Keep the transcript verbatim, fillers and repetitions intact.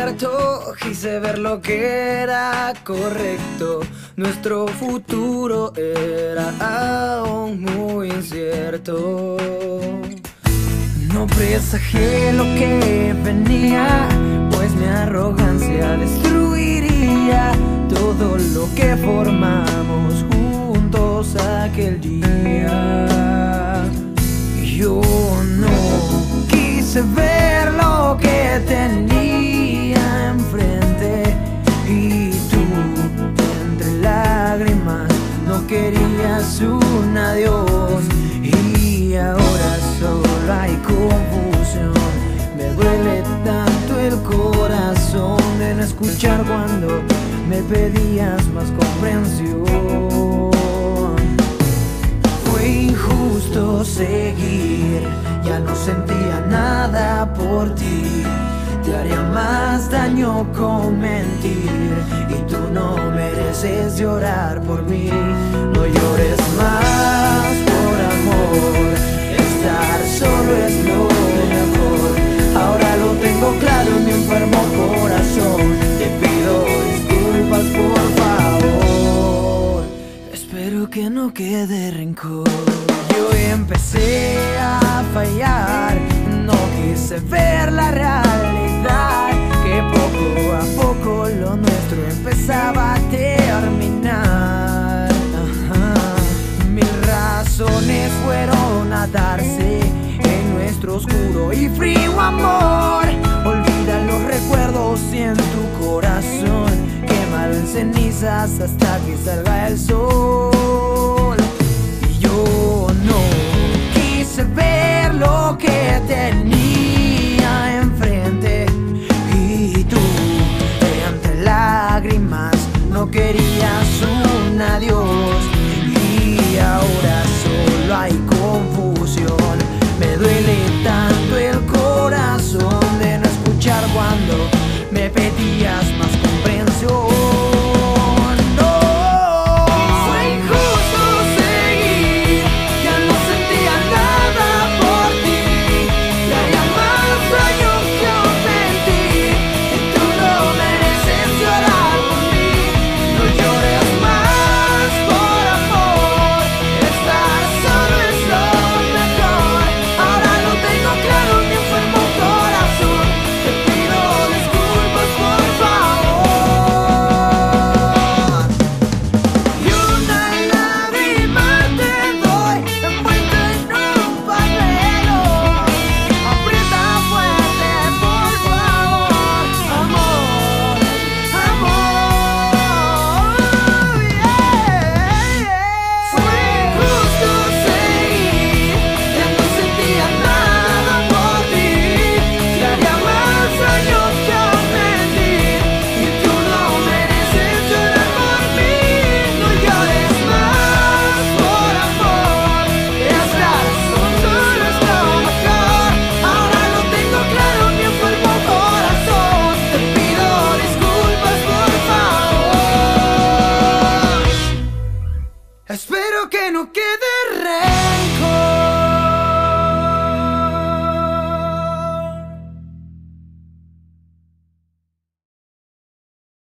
cierto, quise ver lo que era correcto. Nuestro futuro era aún muy incierto. No presagié lo que venía, pues mi arrogancia destruiría todo lo que formamos juntos aquel día. Yo no quise ver lo que tenía enfrente, y tú, entre lágrimas, no querías un adiós. Y ahora solo hay confusión. Me duele tanto el corazón de no escuchar cuando me pedías más comprensión. Fue injusto seguir, ya no sentía nada por ti. Te haría más daño con mentir, y tú no mereces llorar por mí. No llores más, por amor, estar solo es lo mejor. Ahora lo tengo claro en mi enfermo corazón. Te pido disculpas, por favor. Espero que no quede rencor. Yo empecé a fallar, no quise ver la realidad, que poco a poco lo nuestro empezaba a terminar. Ajá. Mil razones fueron a darse en nuestro oscuro y frío amor. Olvida los recuerdos y en tu corazón quémalo en cenizas hasta que salga el sol.